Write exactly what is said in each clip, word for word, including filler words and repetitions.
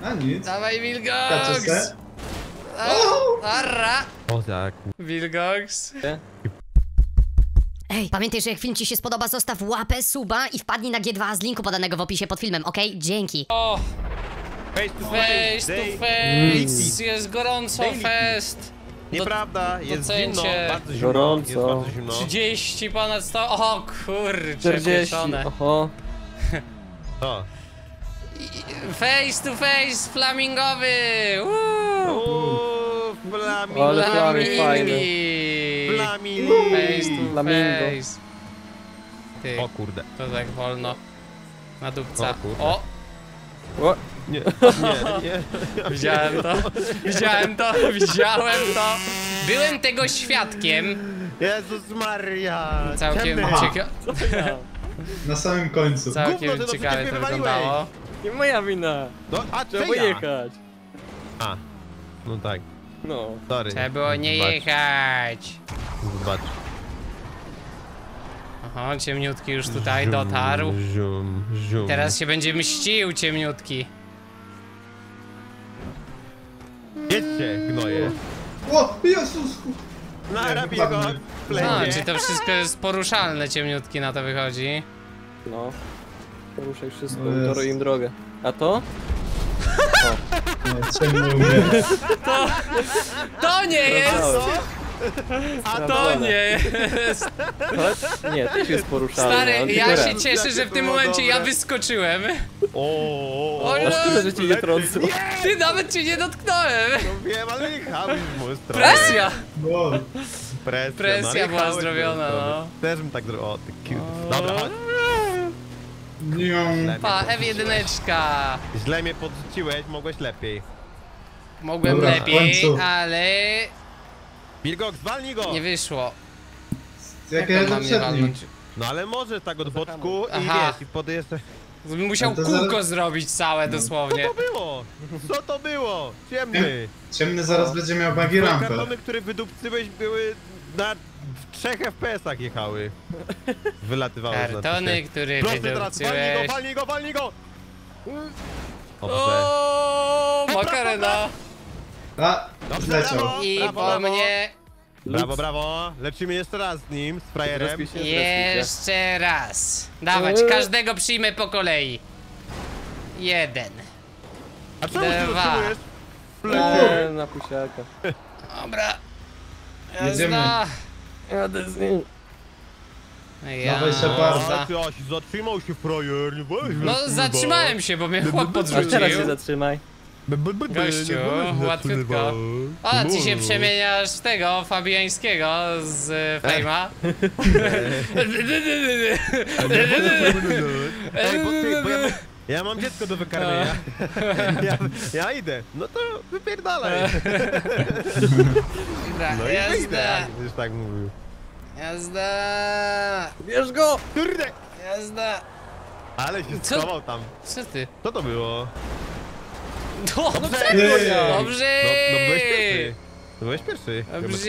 A nic. Dawaj, Wilgox! Kaczeskę. Arra! O tak. Wilgox. Ej, pamiętaj, że jak film ci się spodoba, zostaw łapę, suba i wpadnij na G dwa z linku podanego w opisie pod filmem, okej? Dzięki. O! Face to Face to Day. face! Jest gorąco, Daily. fest! Nieprawda, jest docencie. zimno, bardzo zimno, Gorąco. jest bardzo zimno. trzydzieści ponad sto. O kurczę, czterdzieści, pieczone. oho. O. Face to face, flamingowy! Uuu. Uuu, flamingo. Ale flaming fajny. Flamingo. Face to Flamingo. face. Ty, O kurde. to tak wolno. Na dupca. O kurde. O! O, Nie, nie, nie. Widziałem to, widziałem to, widziałem to. Byłem tego świadkiem. Jezus Maria. Całkiem ciemny. ciekawe. Na samym końcu. Całkiem Gówno, ty to ciekawe przecież to mnie wyglądało. nie moja wina. No, a Trzeba czy ja? jechać. A, no tak, No. sorry. Trzeba było nie Zobacz, jechać. Zobacz. Aha, ciemniutki już tutaj dotarł. Zium, zium. Teraz się będzie mścił, ciemniutki. Jedźcie, gnoje. O, Jezusku. Na rabiego No, plecie. czy to wszystko jest poruszalne, ciemniutki na to wychodzi. No. Poruszaj wszystko, O Jezu. toruj im drogę. A to? Nie, ciemno umie. To nie jest! Sprawdzałem. A to Sprawdzone. nie jest! Chodź. Nie, też jest poruszalny. Stary, on ja tylko się raz. cieszę, że w tym było momencie ja dobre. wyskoczyłem. O, o, O, o. no. Aż tyle, że cię nie trącą. Ty nawet cię nie dotknąłem! No wiem, ale jechałem w moją stronę. Presja! No. Presja, Presja no, była jechałeś w moją zrobiona, stronę. no. Też bym tak zrobił. O, ty cute. Dobra, chodź. Nie. Pa, F jeden. Źle mnie podrzuciłeś, mogłeś lepiej. Mogłem Dobra, w lepiej, końcu. ale Wilgox, zwalnij go! nie wyszło. Jak on ja ma mnie poprzednim. walnąć? No ale może tak od boczku i Aha. wiesz, i podjeżdżać. Musiał Ale to kółko zaraz- zrobić całe Co dosłownie. to było? Co to było? Ciemny. Ciemny zaraz będzie miał buggy Twoje rampę. kartony, które wydupcyłeś, były na w trzech F P S-ach jechały. Wylatywały z Kartony, które Proszę teraz, walnij go, wydupcyłeś. walnij go, walnij go! Dobrze. O, makarena! A, Dobrze, zleciał. brawo. I Brawo, po brawo. mnie Brawo, brawo. Lecimy jeszcze raz z nim, z frajerem. Zrespię się, zrespię jeszcze raz. Dawać, Eee. każdego przyjmę po kolei. Jeden. A czemu się Dwa. zatrzymujesz? się. Nie, na pusiaka. Dobra. Jedziemy. Jazda. Jadę z nim. Dawaj, Shepard. A ty, Asi, zatrzymał się frajer, nie weź No zatrzymałem się, bo mnie chłop A podrzucił. teraz się zatrzymaj. Gościu, łatwiutko. O, ty się przemieniasz w tego, fabiańskiego z e, Fejma. Ej, bo ty, bo ja, mam- ja mam dziecko do wykarmienia. Ja, ja idę. No to wypierdalaj. Dobra, No i jazda, wyjdę, już tak mówił. jazda, Bierz go! Kurde! jazda. Ale się Co? schował tam. Co ty? Co to było? Dobrze, Ej. dobrze, No, no byłeś pierwszy. No byłeś pierwszy. dobrze.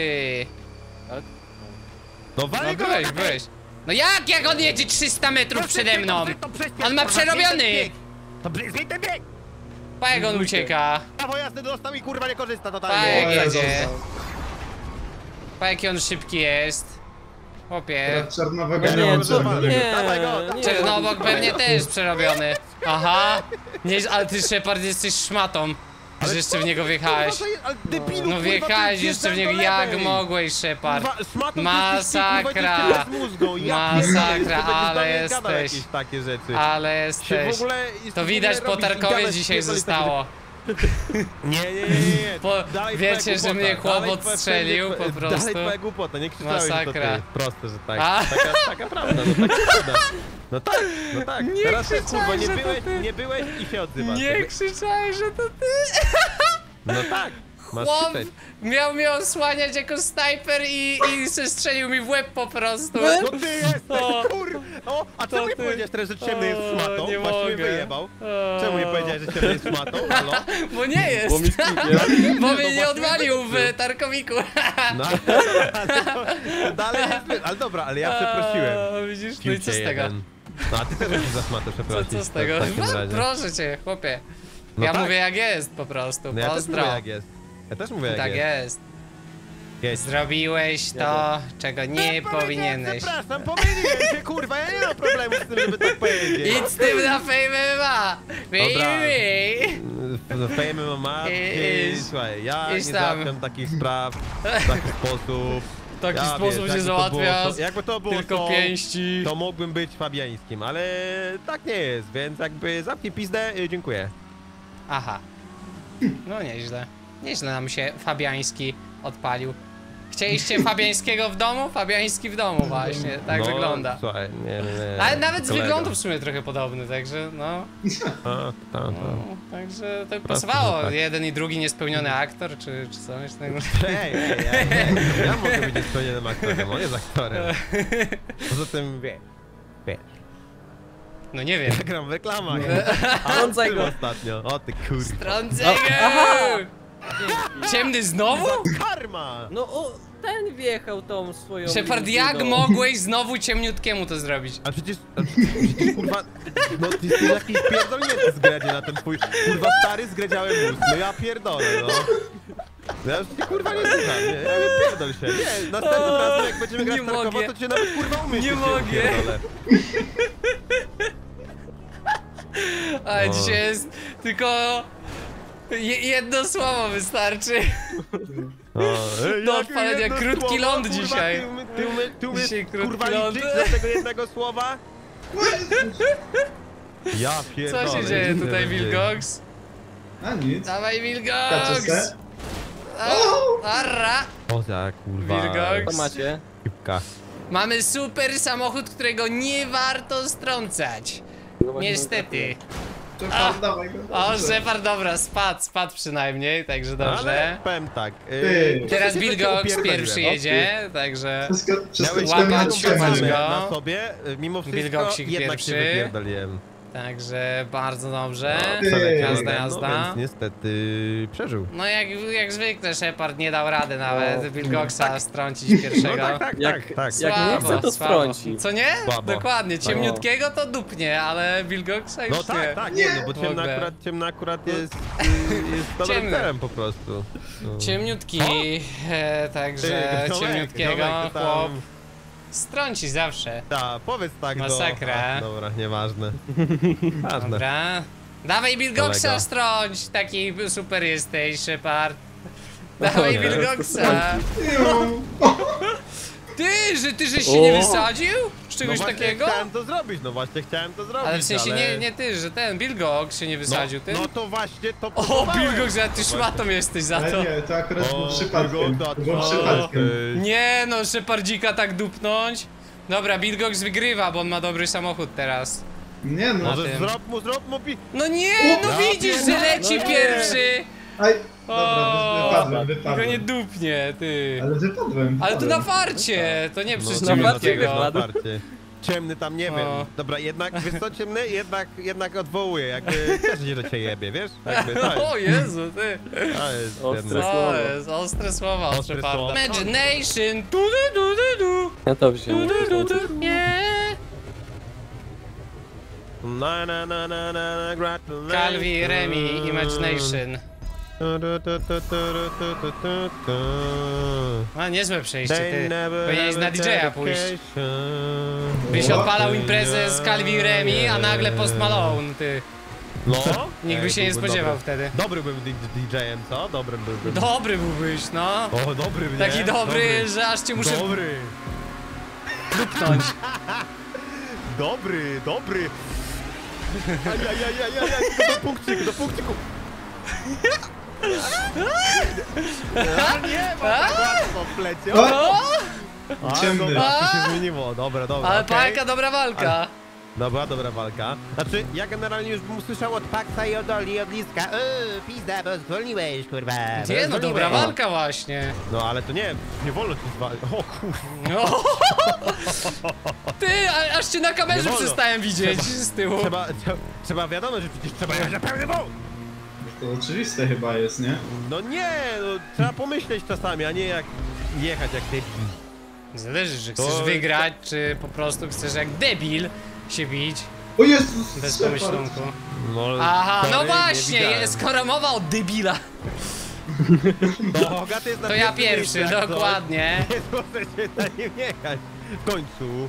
No No walej go! byłeś, byłeś. No jak, jak on jedzie trzysta metrów przede mną? On ma przerobiony. To zmień ten bieg! Pa jak on ucieka? Prawo jazdy dostał i kurwa nie korzysta Pa totalnie. jak O, jedzie? został. Pa jaki on szybki jest? Chłopie. Teraz Czarnowego Nie, nie nie, mam co? czerwonego. Nie, Dawaj go, nie. Czernobok pewnie też przerobiony. Aha. Nie, ale ty Shepard jesteś szmatą. Że jeszcze w niego wjechałeś. Ale debilu, No kurwa, wjechałeś ty jeszcze w zjeżdżaj niego, do jak lewej. mogłeś, Shepard. Kurwa, szmatą ty Masakra. jesteś, ty, kurwa, ty z mózgą. Ja Masakra, pierdolę, że będziesz ale do mnie gadał jesteś. jakieś takie rzeczy. Ale Się jesteś. w ogóle- To w widać ogóle po robisz i Tarkowie gadasz, dzisiaj pierdolisz takie zostało. Nie, nie, nie, nie, nie. Po- Dalej wiecie, twoja że głupota, mnie chłop dalej twoja- odstrzelił twoja- po prostu. Dalej twoja głupota, nie krzyczałeś, że to Masakra. ty. Proste, że tak. A? Taka, taka prawda, no taka prawda. No tak, no tak. Nie Teraz to, kurwa, krzyczałeś, nie że to byłeś, ty. nie byłeś i się odzywasz. Nie krzyczałeś, że to ty. No tak, masz Chłop krzyczeć. miał mnie osłaniać jako snajper i, i strzelił mi w łeb po prostu. No ty jesteś, O. kurwa! O, a To czemu nie ty. powiedziałeś teraz, że ciemny jest O, szmatą? nie Właściwie mogę. wyjebał. O. Czemu nie powiedziałeś, że ciemny jest szmatą? Halo? Bo nie jest. Bo mi skipie. Bo No mnie nie właśnie odwalił wyskoczył. w Tarkowiku. No, ale to, to dalej jest... wy- Ale dobra, ale ja przeprosiłem. O, widzisz, no i co z Piłcie tego? jeden. No a ty też musisz za szmatę Co, przeprosić. co z tego? W takim No, razie. proszę cię, chłopie. No ja tak. mówię jak jest po prostu, No ja też mówię pozdro. jak jest. Ja też mówię jak Tak jest. jest. Jedź. Zrobiłeś to, czego nie Powiedziałem, powinieneś. Przepraszam, pomyliłem się, kurwa, ja nie mam problemu z tym, żeby tak powiedzieć. Idź z tym na Fame M M A! Dobra. Baby! Fejmy mama, Idź. słuchaj, ja Idź nie tam. załatwiam takich spraw w taki sposób. W taki Ja, sposób wiesz, się jakby to było załatwia, to- Jakby to było tylko to, pięści. to mógłbym być fabiańskim, ale tak nie jest, więc jakby zamknij pizdę, y, dziękuję. Aha. No nieźle. Nieźle nam się Fabiański odpalił. Chcieliście Fabiańskiego w domu? Fabiański w domu właśnie, tak no, wygląda. Słuchaj, nie, nie, nie. Ale nawet z kolego. wyglądu w sumie trochę podobny, także no. A, ta, ta. no także to pasowało. tak. Jeden i drugi niespełniony aktor, czy, czy coś takiego. Ej, ej, ej, ej, ja mogę być spełnionym aktorem, on jest aktorem. Poza tym, wie, wie, No nie wiem. ja gram w reklamach. A on Trącaj tym go. ostatnio, o ty kurwa. Trącego! Ciemny znowu? Karma! No o, ten wjechał tą swoją... Shepard, jak limuzyną. mogłeś znowu ciemniutkiemu to zrobić? A przecież, a przecież kurwa, no ty jesteś jakiś pierdolnięty zgredzie na ten twój, kurwa stary zgredziały mózg, no ja pierdolę, no. Ja już cię kurwa nie słucham, nie, ja nie pierdol się, nie, następnym razem jak będziemy grać Nie tarkowo, mogę. to cię nawet kurwa umyślić. Nie mogę. Ale O. dzisiaj jest tylko... Je jedno słowo wystarczy. O, ej, Do jakie odpalenia, jedno krótki słowo, ląd kurwa, dzisiaj. Ty, umy, ty, umy, ty umiesz Dzisiaj krótki kurwa ląd. liczyć do tego jednego słowa? Ja pierdolę. Co się dzieje nic nie tutaj, wiem, dzieje. Wilgox? A nic. Dawaj, Kaczę Wilgox! se. A- Arra! O za kurwa. Wilgox. Co macie? Kipka. Mamy super samochód, którego nie warto strącać. No właśnie, Niestety. Shepard, dawaj go. O, dobrze. Shepard, dobra, spadł, spadł przynajmniej, także Ale dobrze. powiem tak. Ty. Yy, Teraz się Wilgox upierdoliłem, pierwszy no. jedzie, także... Wszystko, wszystko Miałeś łapać cztery na się, cztery. łapać go. na sobie, y, mimo wszystko Wilgoxik jednak się pierwszy. wypierdoliłem. Także bardzo dobrze. Ty. Jazda, No, jazda. więc niestety przeżył. No jak, jak zwykle Shepard nie dał rady nawet No. Wilgoxa strącić pierwszego. No tak, tak, Jak- tak, tak. jak nie chce, to słabo. strąci. Co nie? Słabo. Dokładnie, ciemniutkiego to dupnie, ale Wilgoxa już No nie. tak, tak, nie, no bo W ciemna ogóle. akurat, ciemna akurat jest, y, jest dobrym Ciemny. celem po prostu. No. Ciemniutki, e, także Ty, Tomek, ciemniutkiego Tomek, to tam- chłop strąci zawsze. Ta, powiedz tak Masakra. do... A, dobra, nieważne. Ważne. Dobra. Dawaj Wilgoxa Kolega. strąć, taki super jesteś, Shepard. Dawaj nie. Wilgoxa. Iu. Ty, że ty żeś się nie O. wysadził? Z No czegoś właśnie takiego? chciałem to zrobić, no właśnie chciałem to zrobić, Ale w sensie ale... nie, nie ty, że ten Wilgox się nie wysadził, ty? No, no to właśnie to O, próbowałem. Wilgox, a ty szmatą jesteś za Ale to. nie, to akurat O, było przypadkiem. Wilgoxa, To było o, przypadkiem. ty. Nie no, Shepardzika tak dupnąć. Dobra, Wilgox wygrywa, bo on ma dobry samochód teraz. Nie no. Może tym. zrób mu, zrób mu pi... No nie, no Ja widzisz, że pierdolę, leci no nie. pierwszy. Aj, O, dobra, wypadłem, Tylko nie wypadłem. dupnie, ty. Ale wypadłem. Ale to wypadłem. na farcie, to nie przez No, na ciemniutkiego. farcie na farcie. Ciemny tam nie O. wiem. Dobra, jednak, wiesz co, ciemny? Jednak, jednak odwołuje, jakby cieszę się, że cię jebie, wiesz? Jakby to O jest, Jezu, ty. to jest Ostre jednak. słowo. To jest ostre słowa od Ostre Sheparda. słowa. Imagination, du du du du du. Ja to wziąłem. Du, du, du, du. Nie. Na na na na na gratulacje. Calvi, Remi, Imagination. A, niezłe przejście, ty. Powinieneś na D J a pójść. Byś odpalał imprezę z Calvi Remi, a nagle Post Malone, ty. No? Nikt by Ej, się nie byłby spodziewał dobry. wtedy. Dobry bym D J-em, co? Dobry byłbym. Dobry byłbyś, no. O, dobry mnie. Taki dobry, że aż cię muszę Dobry. dupnąć. Dobry, dobry. Ajajajajajaj, tylko do punkciku, do punkciku. A nie, bo tak łatwo wleciał. O! A, Ciemny. dobra, to się zmieniło, dobra, dobra, Ale okej. walka, dobra walka. Dobra, dobra walka. Znaczy, ja generalnie już bym usłyszał od Paxa i od Oli, od Liska. Eee, pizda, bo zwolniłeś, kurwa. bo Nie, no dobra zwolniłeś. walka właśnie. No, ale to nie, nie wolno ci zwalić. O kurwa. No. Ty, a, aż cię na Nie kamerze wolno. przestałem widzieć z tyłu. Trzeba, trzeba, trzeba wiadomo, że przecież trzeba jechać na pełny wóz. To oczywiste chyba jest, nie? No nie, no, trzeba pomyśleć czasami, a nie jak jechać jak debil. Zależy, czy chcesz To- wygrać, czy po prostu chcesz jak debil się bić. O Jezus, Bez Shepard. pomyślunku. No, Aha, no sorry, nie właśnie, widziałem. skoro mowa o debila, To Hogaty jest na to ja pierwszym pierwszy, miejscu, jak coś. dokładnie. Nie możecie na nim jechać. W końcu.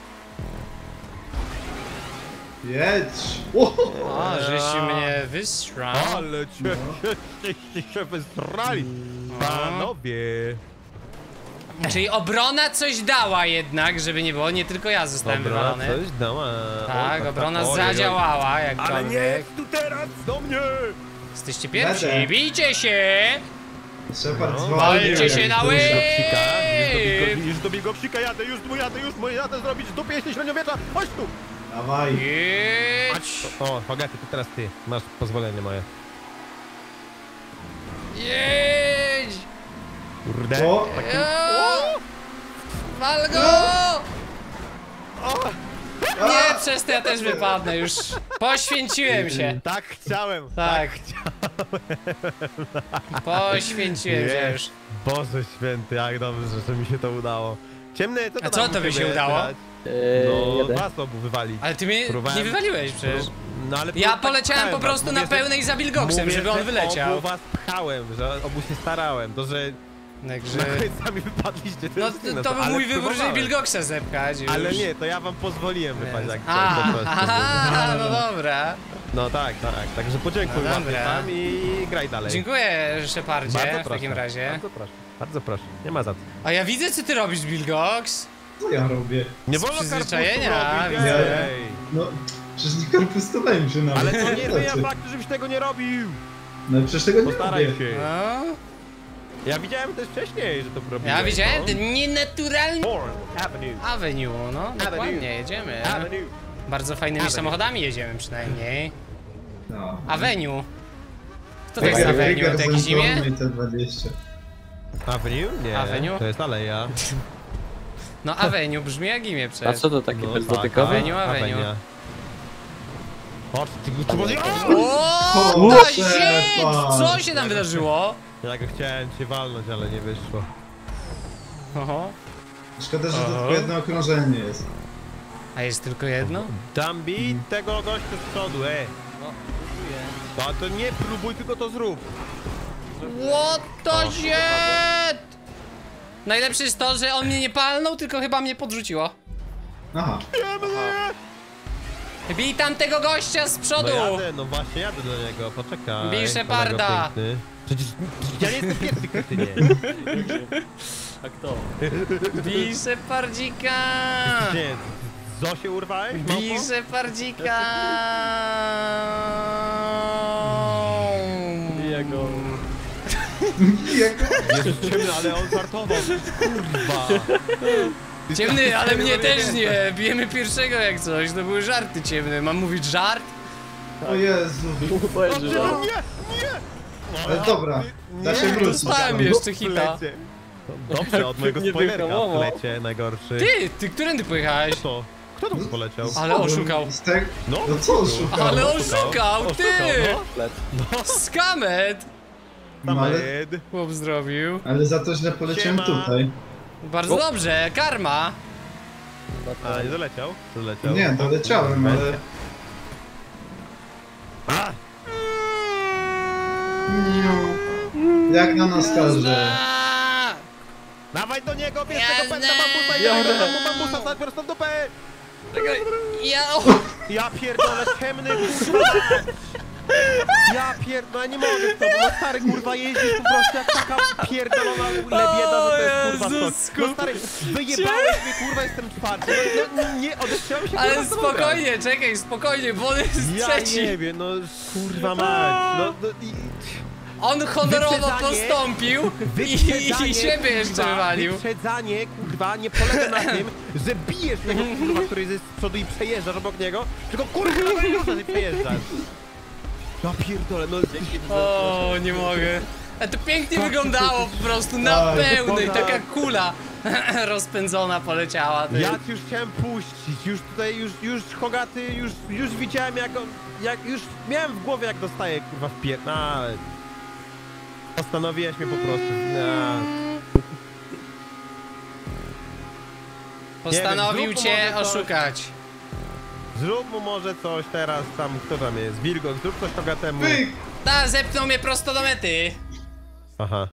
Jedź! O! O, żeś mnie wystrzał. Ale cię, cię się wysrali. Panowie. Czyli obrona coś dała jednak, żeby nie było, nie tylko ja zostałem Dobra, wywalony. coś dała. Tak, O, obrona oj, oj, oj. zadziałała Ale nie jakkolwiek. tu teraz do mnie! Jesteście pierwsi, Jadę. bijcie się! Shepard No, zwalił. walcie jak się na duża. łyb! Już do, już do biegowsika jadę, już tu jadę, już mu jadę zrobić do pieśni średniowiecza. Chodź tu! Dawaj. Jedź! O, Hogaty, to teraz ty. Masz pozwolenie moje. Jedź! Kurde. O! O! Wal go! Nie, przez to ja też wypadnę już. Poświęciłem się. Tak chciałem. Tak. Poświęciłem się Nie. już. Boże święty, jak dobrze, że mi się to udało. Ciemny, co to A co tam to u by się ciebie udało? słychać? Eee, No, jeden. was obu wywalić. Ale ty mnie Próbowałem- nie wywaliłeś przecież. No, ale Ja tak poleciałem po pchałem prostu was. na Mówię, że- pełnej za Bilgoxem, mówię, żeby on że wyleciał. Obu was pchałem, że obu się starałem, to że Także... na koniec sami wypadliście. To, No jest to, inne, to był ale mój wybór, żeby próbowałem. Bilgoxa zepchać już. Ale nie, to ja wam pozwoliłem wypaść jak A, coś, po prostu. aha, no dobra. No tak, tak, także podziękuj No wam dobra. tam i graj dalej. Dziękuję, Shepardzie, Bardzo w proszę. takim razie. Bardzo proszę, bardzo proszę, nie ma za co. A ja widzę, co ty robisz, Bilgox. Co ja robię? Nie Z wolno przyzwyczajenia, karpusu robić, widzę. ej. No, przecież nie karpustowałem się nawet. Ale to nie Co zmienia ty? faktu, żebyś tego nie robił. No przecież tego nie Postaraj robię. się. No, Ja widziałem też wcześniej, że to robiłeś. ja widziałem no. ten nienaturalny Bourne Avenue. Avenue, no, dokładnie, jedziemy. Avenue. Bardzo fajnymi Avenue. samochodami jedziemy przynajmniej. No. Avenue. Kto to jest Rygar- Avenue? Rygar To jakiś Zentorno imię? i T dwadzieścia. Avenue? Nie, Avenue? to jest aleja. No Avenue brzmi jak imię A przecież. co to takie No, bezdotykowe? Avenue, Avenue. Avenia. Chodź, ty tu może... O, O, ta Shepard. zieć! Co się tam wydarzyło? Ja go chciałem cię walnąć, ale nie wyszło. Oho. Szkoda, że to Aha. tylko jedno okrążenie jest. A jest tylko jedno? Dambi tego gościa z przodu, e. No, No to nie próbuj, tylko to zrób. What the shit? Najlepsze jest to, że on mnie nie palnął, tylko chyba mnie podrzuciło. Aha. Bij tamtego gościa z przodu! No jadę, no właśnie jadę do niego, poczekaj. Bij Sheparda. kolego piękny. Przecież ja nie jestem pierwszy, kretynie. a kto? Bij Shepardzika! Nie, Zosię urwałeś? Bij małpo? Shepardzika! Jego. Jezus ciemny, ale on żartował, kurwa. Ciemny, ale mnie też nie! Bijemy pierwszego jak coś, to były żarty ciemne. Mam mówić żart? O Jezu. Powiedz, Nie, że... nie, nie! Ale dobra, da się wrócić. dostałem tam. jeszcze hita. Lecie. Dobrze, od mojego Nie spoilerka w wyhamował. lecie najgorszy. Ty, ty którędy pojechałeś? Kto? Kto tam poleciał? Ale oszukał. Z te... No, No co oszukał? Ale oszukał. oszukał, ty! Oszukał, Flet. Skamet! No, ale, Samed. Chłop zrobił. ale za to źle poleciałem Siema. tutaj. Bardzo dobrze, karma. A, nie doleciał? Doleciał. Nie, doleciałem, ale... A! Jak na naskarze. Aaa! Dawaj do niego, bierz Jazda! tego pęta bambusa i dawaj do bambu bambusa, tak prosto w dupę! Czekaj, ja... O! Ja pierdolę, ciemny, kurwa! Ja pierdolę, nie mogę w to, bo no stary kurwa jeździsz po prostu jak taka pierdolona lebieda, że to jest kurwa O coś. Jezusku. No stary, wyjebałeś mnie kurwa, jestem czwarty, no, no nie, odechciałem się Ale kurwa z tobą grać. spokojnie, czekaj, spokojnie, bo on jest Ja trzeci. nie wiem, no kurwa mać, no, no i... On honorowo Wyprzedzanie- postąpił i, Wyprzedzanie, i siebie jeszcze kurwa, wywalił. Wyprzedzanie, kurwa, nie polega na tym, że bijesz tego kurwa, który jest z przodu i przejeżdżasz obok niego, tylko kurwa, no już ty przejeżdżasz. Ja pierdolę, no... O, nie mogę. A to pięknie wyglądało po prostu, na Tak, pełnej, dobra. taka kula rozpędzona poleciała. Ty. Ja ci już chciałem puścić, już tutaj, już, już Hogaty, już, już widziałem jak on, jak, już miałem w głowie jak dostaję kurwa w pier... No, ale... Postanowiłeś mnie po prostu, no. Postanowił Nie wiem, zrób cię może coś. oszukać. Zrób mu może coś teraz tam, kto tam jest? Wilgox, zrób coś Togatemu. Pyk! Ta, zepnął mnie prosto do mety. Aha.